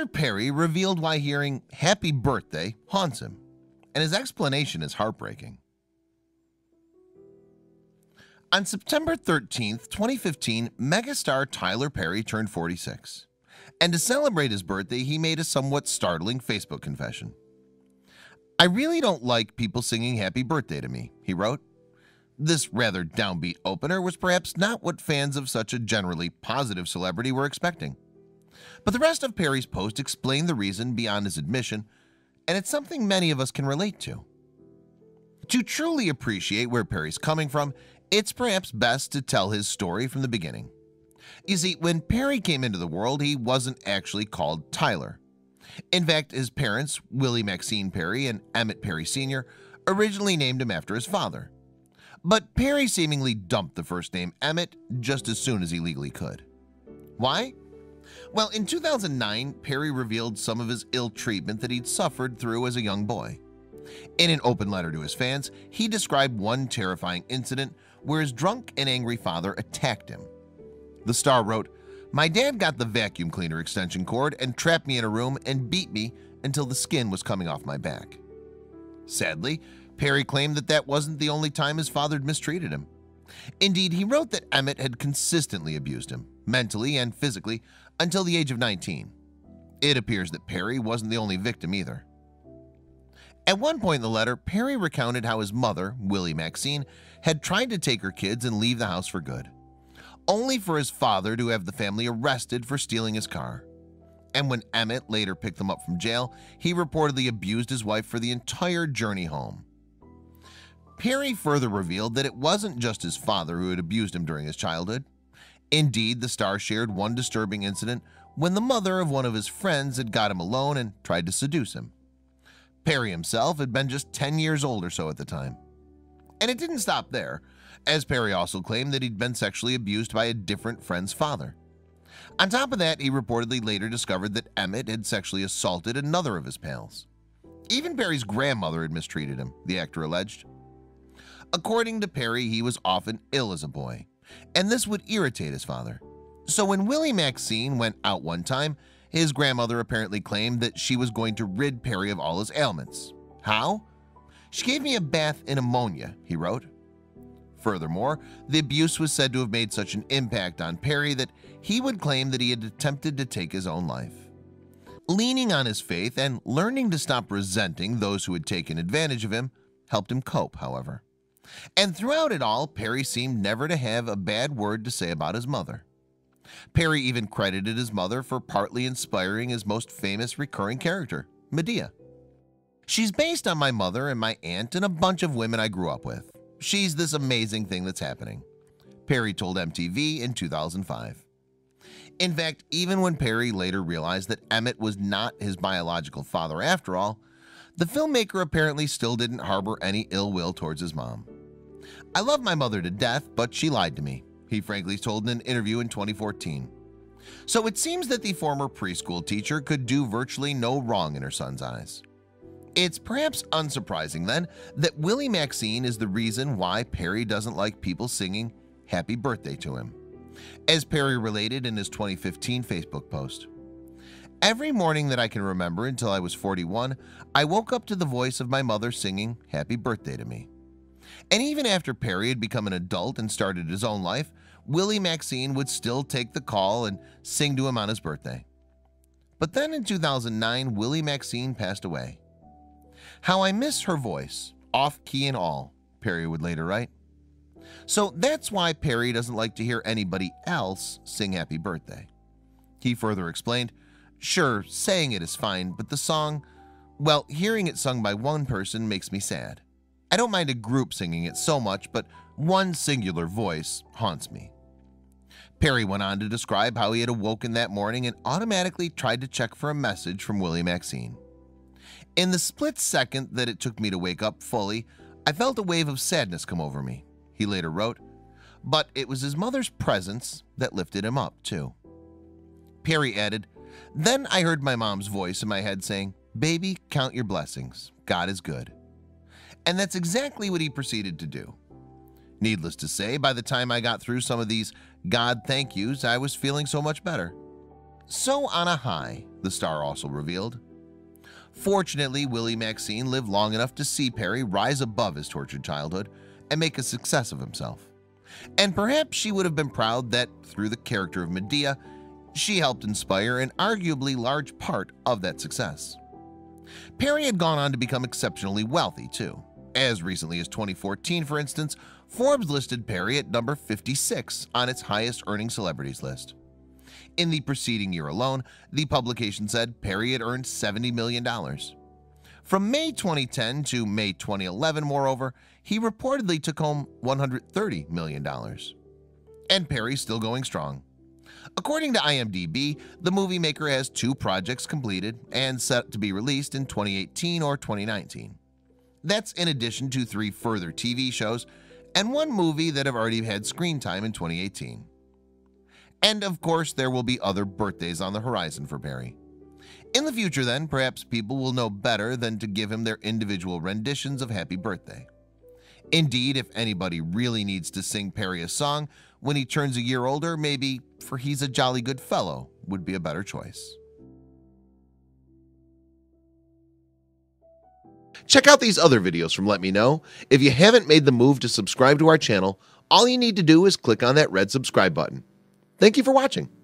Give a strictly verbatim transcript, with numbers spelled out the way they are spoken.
Tyler Perry revealed why hearing "Happy Birthday" haunts him, and his explanation is heartbreaking. On September thirteenth, twenty fifteen, megastar Tyler Perry turned forty-six, and to celebrate his birthday, he made a somewhat startling Facebook confession. "I really don't like people singing happy birthday to me," he wrote. This rather downbeat opener was perhaps not what fans of such a generally positive celebrity were expecting. But the rest of Perry's post explained the reason beyond his admission, and it's something many of us can relate to. To truly appreciate where Perry's coming from, it's perhaps best to tell his story from the beginning. You see, when Perry came into the world, he wasn't actually called Tyler. In fact, his parents, Willie Maxine Perry and Emmett Perry Senior, originally named him after his father. But Perry seemingly dumped the first name Emmett just as soon as he legally could. Why? Well, in two thousand nine, Perry revealed some of his ill treatment that he'd suffered through as a young boy. In an open letter to his fans, he described one terrifying incident where his drunk and angry father attacked him. The star wrote, "My dad got the vacuum cleaner extension cord and trapped me in a room and beat me until the skin was coming off my back." Sadly, Perry claimed that that wasn't the only time his father had mistreated him. Indeed, he wrote that Emmett had consistently abused him, mentally and physically, until the age of nineteen. It appears that Perry wasn't the only victim either. At one point in the letter, Perry recounted how his mother, Willie Maxine, had tried to take her kids and leave the house for good, only for his father to have the family arrested for stealing his car. And when Emmett later picked them up from jail, he reportedly abused his wife for the entire journey home. Perry further revealed that it wasn't just his father who had abused him during his childhood. Indeed, the star shared one disturbing incident when the mother of one of his friends had got him alone and tried to seduce him. Perry himself had been just ten years old or so at the time. And it didn't stop there, as Perry also claimed that he'd been sexually abused by a different friend's father. On top of that, he reportedly later discovered that Emmett had sexually assaulted another of his pals. Even Perry's grandmother had mistreated him, the actor alleged. According to Perry, he was often ill as a boy, and this would irritate his father. So when Willie Maxine went out one time, his grandmother apparently claimed that she was going to rid Perry of all his ailments. How? "She gave me a bath in ammonia," he wrote. Furthermore, the abuse was said to have made such an impact on Perry that he would claim that he had attempted to take his own life. Leaning on his faith and learning to stop resenting those who had taken advantage of him helped him cope, however. And throughout it all, Perry seemed never to have a bad word to say about his mother. Perry even credited his mother for partly inspiring his most famous recurring character, Medea. "She's based on my mother and my aunt and a bunch of women I grew up with. She's this amazing thing that's happening," Perry told M T V in two thousand five. In fact, even when Perry later realized that Emmett was not his biological father after all, the filmmaker apparently still didn't harbor any ill will towards his mom. "I love my mother to death, but she lied to me," he frankly told in an interview in twenty fourteen. So it seems that the former preschool teacher could do virtually no wrong in her son's eyes. It's perhaps unsurprising then that Willie Maxine is the reason why Perry doesn't like people singing happy birthday to him. As Perry related in his twenty fifteen Facebook post, "Every morning that I can remember until I was forty-one, I woke up to the voice of my mother singing happy birthday to me." And even after Perry had become an adult and started his own life, Willie Maxine would still take the call and sing to him on his birthday. But then in two thousand nine, Willie Maxine passed away. "How I miss her voice, off key and all," Perry would later write. So that's why Perry doesn't like to hear anybody else sing happy birthday. He further explained, "Sure, saying it is fine, but the song, well, hearing it sung by one person makes me sad. I don't mind a group singing it so much, but one singular voice haunts me." Perry went on to describe how he had awoken that morning and automatically tried to check for a message from Willie Maxine. "In the split second that it took me to wake up fully, I felt a wave of sadness come over me," he later wrote, but it was his mother's presence that lifted him up too. Perry added, "Then I heard my mom's voice in my head saying, 'Baby, count your blessings. God is good.' And that's exactly what he proceeded to do. Needless to say, by the time I got through some of these God thank yous, I was feeling so much better. So on a high, the star also revealed. Fortunately, Willie Maxine lived long enough to see Perry rise above his tortured childhood and make a success of himself. And perhaps she would have been proud that through the character of Medea, she helped inspire an arguably large part of that success. Perry had gone on to become exceptionally wealthy too. As recently as twenty fourteen, for instance, Forbes listed Perry at number fifty-six on its highest earning celebrities list. In the preceding year alone, the publication said Perry had earned seventy million dollars. From May twenty ten to May twenty eleven, moreover, he reportedly took home one hundred thirty million dollars. And Perry's still going strong. According to I M D B, the movie maker has two projects completed and set to be released in twenty eighteen or twenty nineteen. That's in addition to three further T V shows and one movie that have already had screen time in twenty eighteen. And of course, there will be other birthdays on the horizon for Perry. In the future then, perhaps people will know better than to give him their individual renditions of happy birthday. Indeed, if anybody really needs to sing Perry a song when he turns a year older, maybe For He's a Jolly Good Fellow would be a better choice. Check out these other videos from Let Me Know. If you haven't made the move to subscribe to our channel, all you need to do is click on that red subscribe button. Thank you for watching.